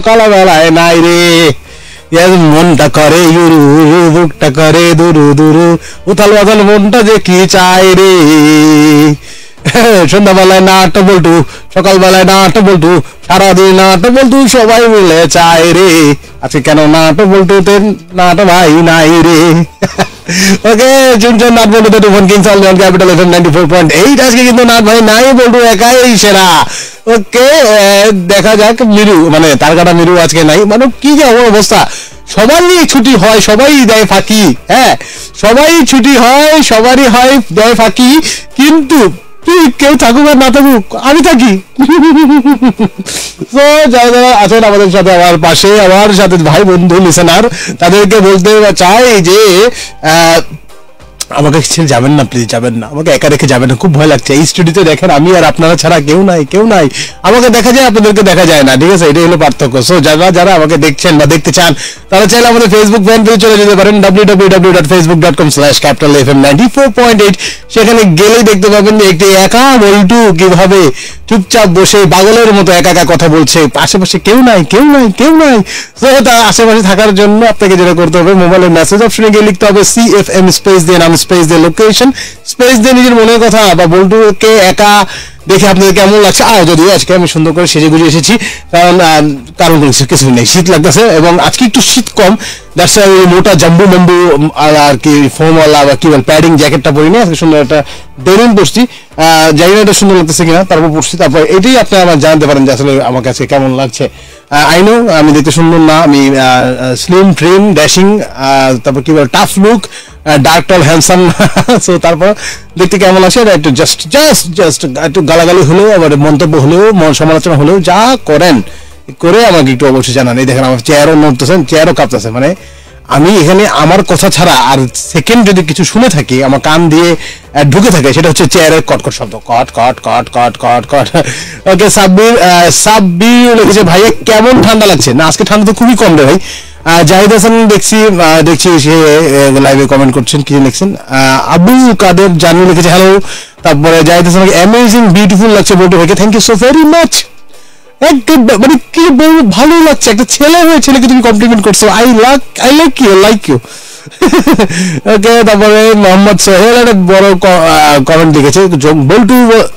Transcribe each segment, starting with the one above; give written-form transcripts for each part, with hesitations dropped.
সকালবেলায় নাই রে মনটা করে ইউরু বুকটা করে দুরু দুরু উথাল বাথাল মনটা যে কি চায় রে সন্ধ্যাবেলায় না আটটা বলটু সকালবেলায় না আটটা বলটু সারাদিন না আটটা বলটু সবাই মিলে চায় রে আজকে কেন না আটটা বলটুতে না আটটা ভাই নাই রে ওকে শুনছেন নাট বলটু তো phone kings on Capital FM 94.8 আজকে কিন্তু নাট ভাই নাই বলটু একাই সেরা ওকে দেখা যাক মিরু মানে তার কাটা মিরু আজকে নাই মানে কি যে অবস্থা সবারই ছুটি হয় সবাই দেয় ফাঁকি হ্যাঁ সবাই ছুটি হয় সবারই হয় দেয় ফাঁকি কিন্তু কেউ থাকুক আর না থাকুক আমি থাকি তো যারা যারা আছেন আমাদের সাথে আমার পাশে আমার সাথে ভাই বন্ধু লিসেনার তাদেরকে বলতে চাই যে আমাকে ছেড়ে যাবেন না প্লিজ যাবেন না আমাকে একা রেখে যাবেন না খুব ভয় লাগছে এই স্টুডিওতে দেখেন আমি আর আপনারা ছাড়া কেউ নাই আমাকে দেখা যায় আপনাদেরকে দেখা যায় না ঠিক আছে এটাই হলো পার্থক্য সো যারা যারা আমাকে দেখছেন বা দেখতে চান তারা চাইলে আমাদের ফেসবুক ফ্যান পেজে চলে যেতে পারেন www.facebook.com/capitalfm94.8 সেখানে গেলেই দেখতে পাবেন যে একটি একা বল্টু কিভাবে চুপচাপ বসে পাগলের মতো একা একা কথা বলছে আশেপাশে কেউ নাই সো তার আশেপাশে থাকার জন্য আপনাকে যেটা করতে হবে মোবাইলের মেসেজ অপশনে গিয়ে লিখতে হবে CFM স্পেস দিয়ে নাম স্পেস দিয়ে লোকেশন স্পেস দিয়ে নিজের মনের কথা বা বল্টুকে একা দেখে আপনাদের কেমন লাগছে যদিও আজকে আমি সুন্দর করে সেজে গুজে এসেছি কারণ কিছু নেই শীত লাগতেছে এবং আজকে একটু শীত কম দ্যাটস ওই মোটা জাম্বু মাম্বু আর কি ফোমওয়ালা বা কি বল প্যাডিং জ্যাকেটটা পরিনি আজকে সুন্দর একটা ডেনিম পরছি জানি না এটা সুন্দর লাগতেছে কিনা তারপর পরছি তারপর এটাই আপনি আমার জানতে পারেন যে আসলে আমার কাছে কেমন লাগছে আই নো আমি দেখতে সুন্দর না আমি স্লিম ট্রিম ড্যাশিং তারপর কি বল tough look dark tall handsome so তারপর দেখতে কেমন লাগছে এটা একটু জাস্ট একটু গালাগালি হলেও আবার মন্তব্য হলেও সমালোচনা হলেও যা করেন করে আমাকে একটু অবশ্যই জানান এই দেখেন আমার চেয়ারও নড়তেছেন চেয়ারও কাঁপতেছে মানে আমি এখানে আমার কথা ছাড়া আর সেকেন্ড যদি কিছু শুনে থাকি আমার কান দিয়ে ঢুকে থাকে সেটা হচ্ছে চেয়ারের কটকট শব্দ কট ওকে সাব্বির লিখেছে ভাইয়া কেমন ঠান্ডা লাগছে না আজকে ঠান্ডা তো খুবই কম রে ভাই জাহিদ হাসান দেখছি সে লাইভে কমেন্ট করছেন কি লিখছেন আবুল কাদের জানু লিখেছে হ্যালো তারপরে জাহিদ হাসান অ্যামেজিং বিউটিফুল লাগছে বলতে ভাইকে thank you so very much একটু মানে কি ভালো লাগছে একটা ছেলে হয়ে ছেলেকে তুমি কমপ্লিমেন্ট করছো আই লাইক ইউ ওকে তারপরে মোহাম্মদ সোহেল একটা বড় কমেন্ট লিখেছে বল্টু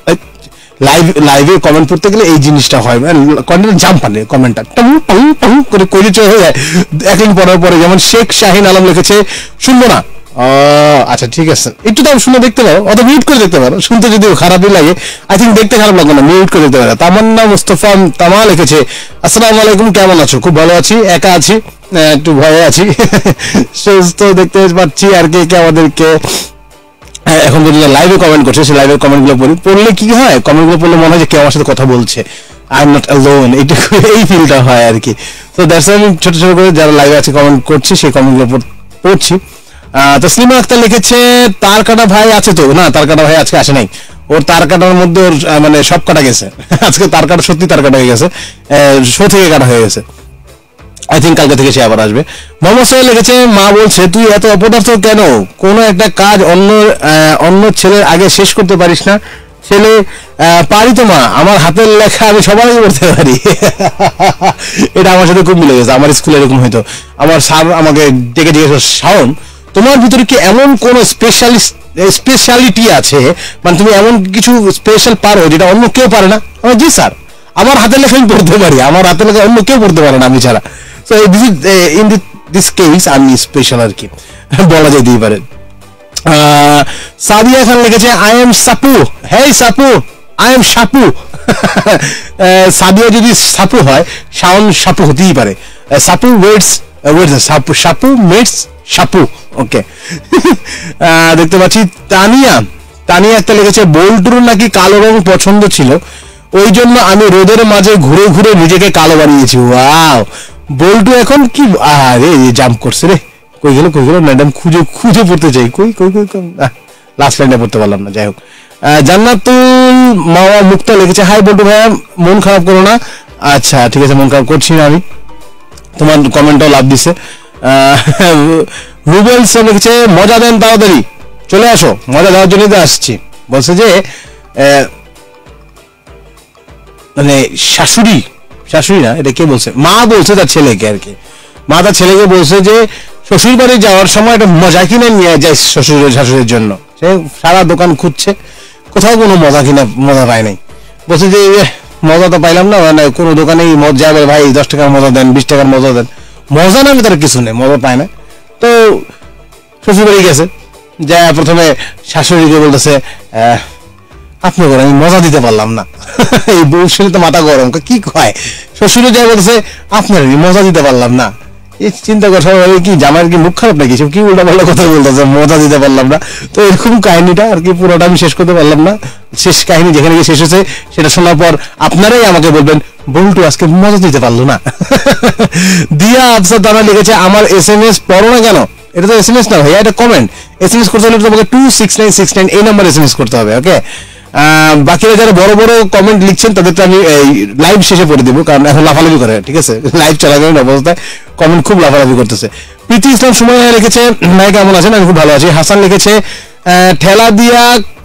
লাইভে কমেন্ট পড়তে গেলে এই জিনিসটা হয় কন্টেন্ট জাম্প আনে কমেন্টটা টং করে কইতে হয়ে যায় একদিন পরে যেমন শেখ শাহিন আলম লিখেছে শুনবো না আচ্ছা ঠিক আছে একটু তো শুনে দেখতে পারো অত মিউট করে দেখতে পারো শুনতে যদি খারাপই লাগে আই থিঙ্ক দেখতে খারাপ লাগবে না মিউট করে দেখতে পারো তামান্না মুস্তফা তামা লিখেছে আসসালামু আলাইকুম কেমন আছো খুব ভালো আছি একা আছি একটু ভয়ে আছি সুস্থ দেখতে পাচ্ছি আর কে আমাদেরকে এখন যদি লাইভে কমেন্ট করছে সেই লাইভের কমেন্টগুলো পড়লে কি হয় কমেন্টগুলো পড়লে মনে হয় যে কেউ আমার সাথে কথা বলছে আই এম নট অ্যালোন এই ফিলটা হয় আর কি তো দ্যাটস আমি ছোট করে যারা লাইভে আছে কমেন্ট করছে সেই কমেন্টগুলো পড়ছি তসলিমা আক্তার লিখেছে তার কাটা ভাই আছে তো না তার কাটা ভাই আজকে আসে নাই ওর তার কাটার মধ্যে ওর মানে সব কাটা গেছে আজকে তার কাটা সত্যি তার কাটা হয়ে গেছে শো থেকে কাটা হয়ে গেছে আই থিঙ্ক কালকে থেকে সে আবার আসবে মোহাম্মদ সোহেল লিখেছে মা বলছে তুই এত অপদার্থ কেন কোনো একটা কাজ অন্য ছেলের আগে শেষ করতে পারিস না ছেলে পারি তো মা আমার হাতের লেখা আমি সবাই পড়তে পারি এটা আমার সাথে খুব মিলে গেছে আমার স্কুলে এরকম হয়তো আমার স্যার আমাকে ডেকে জিজ্ঞেস শাওন তোমার ভিতরে কি এমন কোন স্পেশালিটি আছে মানে তুমি এমন কিছু স্পেশাল পারো যেটা অন্য কেউ পারে না জি স্যার আমার হাতের লেখা আমি পড়তে পারি আমার হাতের লেখা অন্য কেউ পড়তে পারে না আমি ছাড়া সো ইন দিস কেস আমি স্পেশাল আর কি বলা যেতেই পারে সাদিয়া খান লিখেছে I am Sapu hey Sapu I am Sapu Sadia যদি সাপু হয় শাওন সাপু হতেই পারে সাপু ওয়েটস সাপু মেটস সাপু ওকে দেখতে পাচ্ছি তানিয়া একটা লিখেছে বল্টুর নাকি কালো রং পছন্দ ছিল ওই জন্য আমি রোদের মাঝে ঘুরে ঘুরে নিজেকে কালো বানিয়েছি ওয়াও বল্টু এখন কি আরে জাম্প করছে রে কই গেল ম্যাডাম খুঁজে পড়তে চাই কই লাস্ট লাইনে পড়তে পারলাম না যাই হোক জান্নাতুল মাওয়া মুক্তা লিখেছে হাই বল্টু ভাইয়া মন খারাপ করো না আচ্ছা ঠিক আছে মন খারাপ করছি না আমি তোমার কমেন্টও লাভ দিছে রুবেলস লিখেছে মজা দেন তাড়াতাড়ি চলে আসো মজা দেওয়ার জন্যই তো আসছি বলছে যে মানে শাশুড়ি না, এটা কে বলছে, মা বলছে তার ছেলেকে আর কি, মা তার ছেলেকে বলছে যে শ্বশুর বাড়ি যাওয়ার সময় একটা মজা কিনে নিয়ে যায় শ্বশুরের শাশুড়ির জন্য। সে সারা দোকান খুঁজছে, কোথাও কোনো মজা পায় নাই। বলছে যে মজা তো পাইলাম না, মানে কোনো দোকানেই যাবে ভাই 10 টাকার মজা দেন, 20 টাকার মজা দেন, মজা নামে তার কিছু নেই, মজা পায় না। তো শ্বশুর বাড়ি গেছে, যা প্রথমে শাশুড়িকে বলতেছে আপনি বলেন আমি মজা দিতে পারলাম না। এই বউ শুনে তো মাথা গরম, কি কয়, শ্বশুরে যা বলতেছে আপনার মজা দিতে পারলাম না। এই চিন্তা করা সবাই কি জামাইয়ের কি মুখ খারাপ নাকি, সব কি উল্টা পাল্টা কথা বলতেছে, মজা দিতে পারলাম না। তো এরকম কাহিনীটা আর কি, পুরোটা আমি শেষ করতে পারলাম না। শেষ কাহিনী যেখানে গিয়ে শেষ হয়েছে সেটা শোনার পর আপনারাই আমাকে বলবেন বল্টু আজকে মজা দিতে পারলো না। দিয়া আফসার তারা লিখেছে আমার SMS পড়ো না কেন, এটা তো SMS না ভাইয়া, এটা কমেন্ট। SMS করতে হলে তোমাকে 26969 এই নাম্বার SMS করতে হবে, ওকে। বাকিরা যারা বড় বড় কমেন্ট লিখছেন তাদেরটা আমি লাইভ শেষে পড়ে দিব, কারণ এখন লাফালাফি করে, ঠিক আছে, লাইভ চলাকালীন অবস্থায় কমেন্ট খুব লাফালাফি করতেছে। প্রীতি ইসলাম সময় লিখেছে ভাই কেমন আছেন, আমি খুব ভালো আছি। হাসান লিখেছে ঠেলা দিয়ে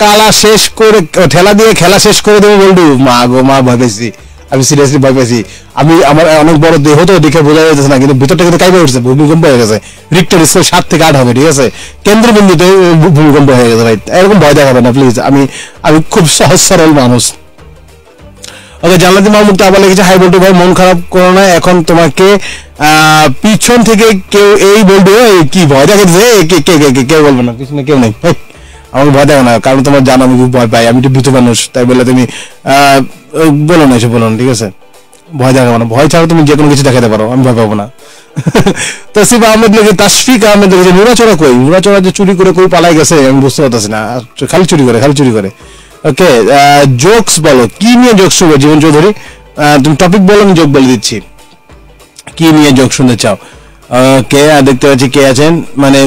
খেলা শেষ করে দেবো বলবো, মা গো মা ভয় পেয়েছি, আমি সিরিয়াসলি ভয় পেয়েছি। আমি আমার অনেক বড় দেহ তো দেখে বোঝা যাচ্ছে না, কিন্তু ভিতরটা কিন্তু কাইপে উঠছে, ভূমিকম্প হয়ে গেছে। রিক্টার স্কেল 7 থেকে 8 হবে, ঠিক আছে, কেন্দ্রবিন্দুতে ভূমিকম্প হয়ে গেছে ভাই, এরকম ভয় দেখাবে না প্লিজ, আমি খুব সহজ সরল মানুষ। ওকে, জান্নাতি মাহমুদ আবার লিখেছে হাই বলটু ভাই মন খারাপ করো না, এখন তোমাকে পিছন থেকে কেউ এই বলবে কি ভয় দেখাচ্ছে, কেউ বলবে না, পিছনে কেউ নেই, আমাকে ভয় দেখো না, কারণ তোমার জানো আমি খুব ভয় পাই, আমি একটু ভীতু মানুষ, তাই বলে তুমি বলো না, এসে বলো না, ঠিক আছে, ভয় দেখাবো না, ভয় ছাড়া তুমি যে কোনো কিছু দেখাতে পারো, আমি ভয় পাবো না। তসিফ আহমেদ লিখে, তাসফিক আহমেদ লিখেছে নুরাচড়া কই, নুরাচড়া যে চুরি করে কই পালাই গেছে আমি বুঝতে পারতেছি না, খালি চুরি করে। ওকে, জোকস বলো, কি নিয়ে জোকস শুনবে জীবন চৌধুরী, তুমি টপিক বলো, আমি জোক বলে দিচ্ছি, কি নিয়ে জোক শুনতে চাও। ওকে, দেখতে পাচ্ছি কে আছেন, মানে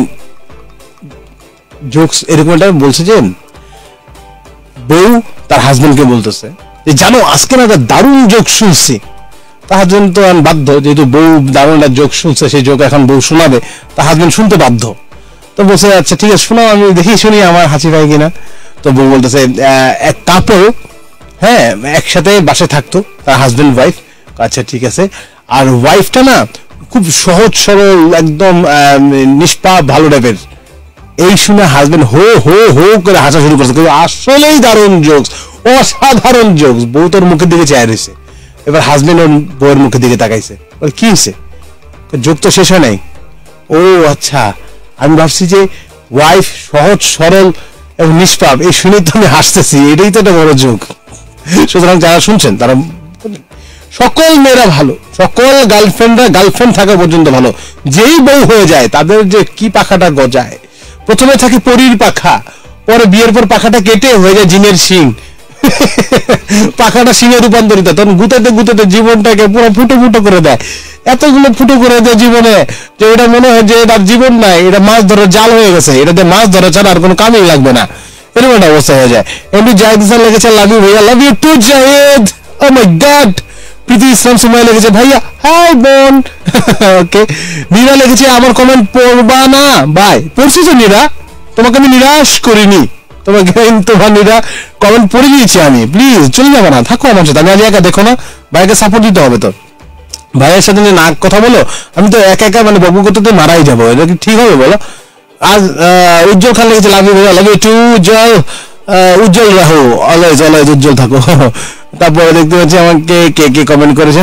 জোকস এরকম একটা বলছে যে বউ তার হাজবেন্ডকে বলতেছে যে জানো আজকে না একটা দারুণ জোক শুনছি, তার হাজবেন্ড তো বাধ্য, যেহেতু বউ দারুণ একটা জোক শুনছে, সেই জোক এখন বউ শোনাবে, তার হাজবেন্ড শুনতে বাধ্য। তো বলছে আচ্ছা ঠিক আছে শোনাও, আমি দেখি শুনি আমার হাসি পায় কিনা। তো বউ বলতেছে এক কাপড় হ্যাঁ একসাথে বাসায় থাকতো, তার হাজবেন্ড ওয়াইফ, আচ্ছা ঠিক আছে, আর ওয়াইফটা না খুব সহজ সরল একদম নিষ্পাপ ভালো টাইপের। এই শুনে হাজবেন্ড হো হো হো করে হাসা শুরু করছে, কিন্তু আসলেই দারুণ জোকস, অসাধারণ জোকস। বউ তোর মুখের দিকে চেয়ে রয়েছে, এবার হাজবেন্ড ওর বউয়ের মুখের দিকে তাকাইছে, কি হয়েছে, জোক তো শেষ হয় নাই। ও আচ্ছা, আমি ভাবছি যে ওয়াইফ সহজ সরল এবং নিষ্পাপ, এই শুনেই তো আমি হাসতেছি, এটাই তো একটা বড় জোক। সুতরাং যারা শুনছেন তারা, সকল মেয়েরা ভালো, সকল গার্লফ্রেন্ড থাকা পর্যন্ত ভালো, যেই বউ হয়ে যায় তাদের যে কি পাখাটা গজায়, প্রথমে থাকে পরীর পাখা, পরে বিয়ের পর পাখাটা কেটে হয়ে যায় জিনের শিং, পাখাটা শিঙে রূপান্তরিত, তখন গুতাতে জীবনটাকে পুরো ফুটো করে দেয়, এতগুলো ফুটো করে দেয় জীবনে যে এটা মনে হয় যে এটা জীবন নাই, এটা মাছ ধরার জাল হয়ে গেছে, এটাতে মাছ ধরা ছাড়া আর কোনো কামই লাগবে না, এরকম একটা অবস্থা হয়ে যায়। এমনি জাহিদ হাসান লিখেছে লাভ ইউ ভাইয়া, love you too Zahid, oh my God. Preeti Islam সময় লিখেছে ভাইয়া হাই বোন। ওকে, নীরা লিখেছে আমার কমেন্ট পড়বা না ভাই, পড়ছিস নীরা, তোমাকে আমি নিরাশ করিনি, তোমাকে তোমার নীরা কমেন্ট পড়ে দিয়েছি আমি, প্লিজ চলে যাবো না, থাকো আমার সাথে, আমি আজ একা, দেখো না ভাইকে সাপোর্ট দিতে হবে, তো ভাইয়ের সাথে না কথা বলো, আমি তো একা মানে বকবক করতে মারাই যাবো, এটা কি ঠিক হবে বলো। আজ উজ্জ্বল খান লিখেছে লাভ ইউ ভাইয়া, লাভ ইউ টু উজ্জ্বল রাহো, অলওয়েজ উজ্জ্বল থাকো। তারপরে দেখতে পাচ্ছি আমাকে কে কমেন্ট করেছেন,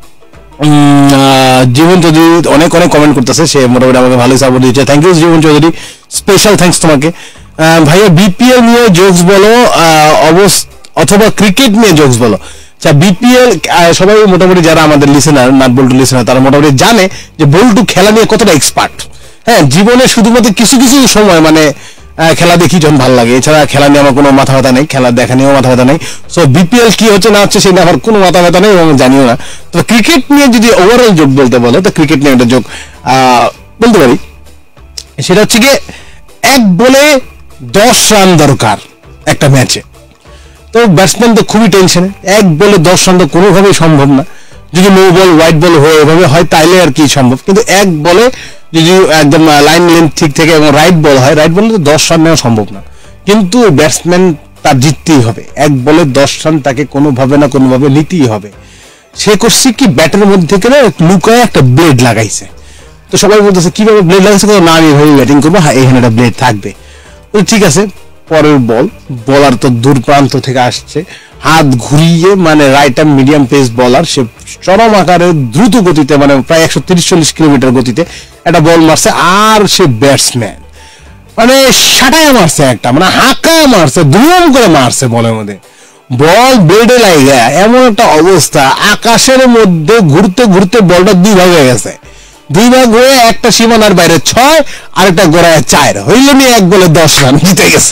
জীবন চৌধুরী অনেক কমেন্ট করতেছে, সে মোটামুটি আমাকে ভালোই সাপোর্ট দিয়েছে, thank you Jibon Chowdhury, special thanks তোমাকে। ভাইয়া বিপিএল নিয়ে জোকস বলো অথবা ক্রিকেট নিয়ে জোকস বলো। আচ্ছা, বিপিএল সবাই মোটামুটি যারা আমাদের লিসেনার, নাট বল্টু লিসেনার, তারা মোটামুটি জানে যে বল্টু খেলা নিয়ে কতটা এক্সপার্ট। হ্যাঁ, জীবনে শুধুমাত্র কিছু সময় মানে খেলা দেখি যখন ভালো লাগে, এছাড়া খেলা নিয়ে আমার কোনো মাথা ব্যথা নেই, খেলা দেখা নিয়েও মাথা ব্যথা নেই। সো বিপিএল কি হচ্ছে না হচ্ছে সেটা আমার কোনো মাথা ব্যথা নেই এবং জানিও না। তো ক্রিকেট নিয়ে যদি ওভারঅল যোগ বলতে বলো, তো ক্রিকেট নিয়ে একটা যোগ বলতে পারি, সেটা হচ্ছে গিয়ে 1 বলে 10 রান দরকার একটা ম্যাচে। তো ব্যাটসম্যান তো খুবই টেনশনে, 1 বলে 10 রান তো কোনোভাবেই সম্ভব না, যদি নো বল হোয়াইট বল হয়ে এভাবে হয় তাইলে আর কি সম্ভব, কিন্তু 1 বলে যদি একদম লাইন লেন্থ ঠিক থেকে এবং রাইট বল হয়, রাইট বলে তো 10 রান নেওয়া সম্ভব না, কিন্তু ব্যাটসম্যান তার জিততেই হবে, 1 বলে 10 রান তাকে কোনোভাবে না কোনোভাবে নিতেই হবে। সে করছে কি ব্যাটের মধ্যে করে লুকায় একটা ব্লেড লাগাইছে। তো সবাই বলতেছে কিভাবে ব্লেড লাগাইছে, না আমি এভাবে ব্যাটিং করবো, হ্যাঁ এখানে একটা ব্লেড থাকবে। ঠিক আছে, পরের বলার তো দূর প্রান্ত থেকে আসছে, হাত ঘুরিয়ে মানে রাইট আর্ম মিডিয়াম পেস বলার, সে চরম আকারে দ্রুত গতিতে মানে প্রায় 130-140 কিলোমিটার গতিতে একটা বল মারছে, আর সে ব্যাটসম্যান মানে সাটায় মারছে, একটা মানে হাঁকায় মারছে, ধুম করে মারছে বলের মধ্যে, বল ব্লেডে লাগে এমন একটা অবস্থা, আকাশের মধ্যে ঘুরতে ঘুরতে বলটা 2 ভাগ হয়ে গেছে, 2 ভাগ হয়ে একটা সীমানার বাইরে 6 আর একটা গোড়ায় 4 হইল নিয়ে 1 বলে 10 রান জিতে গেছে।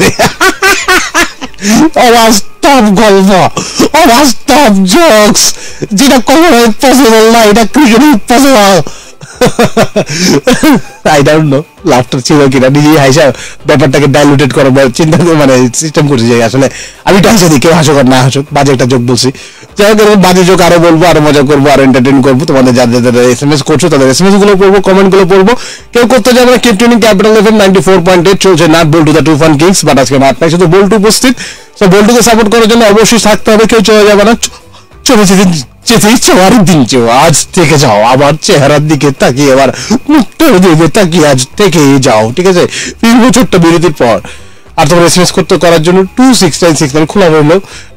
অবাস্তব গল্প, অবাস্তব জোকস, যেটা কখনো পসিবল না, এটা cricket possible. I don't know laughter ছিল কিনা, নিজেই হাসা ব্যাপারটাকে ডাইলুটেড করার চিন্তা মানে সিস্টেম করছি যে আসলে আমি তো হাসা দিই, কেউ হাসুক আর না হাসুক, বাজে একটা জোক বলছি, যাই হোক বাজে জোক আরো বলবো, আরো মজা করবো, আরো এন্টারটেইন করবো, তোমাদের যাদের যাদের SMS করছো তাদের SMS গুলো পড়বো, কমেন্ট গুলো পড়বো, কেউ করতে যাবে না। কিপ টিউনিং ক্যাপিটাল FM 94.8 চলছে নাট বল্টু দ্য টুফান কিংস, বাট আজকে নাট নাই, শুধু বল্টু উপস্থিত। তো বল্টুকে সাপোর্ট করার জন্য অবশ্যই থাকতে হবে, কেউ চলে যাবে না, চলে যেতেই চাও, আরেক দিন চাও, আজ থেকে যাও, আবার চেহারার দিকে তাকিয়ে, এবার মুখটার দিকে তাকিয়ে আজ থেকে যাও, ঠিক আছে, ফিরবো ছোট্ট বিরতির পর। আর তোমরা SMS করার জন্য 26969 খোলা হলো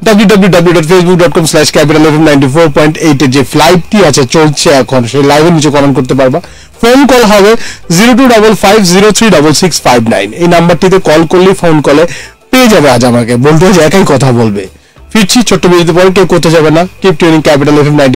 www.facebook.com/capitalfm94.8 এর যে ফ্লাইটটি আছে চলছে এখন, সেই লাইভের নিচে কমেন্ট করতে পারবা। ফোন কল হবে 0255036659, এই নাম্বারটিতে কল করলে ফোন কলে পেয়ে যাবে আজ আমাকে, বলতে একাই কথা বলবে। ফিরছি ছোট্ট বিরতির পরে, কেউ করতে যাবে না। Keep tuning capital FM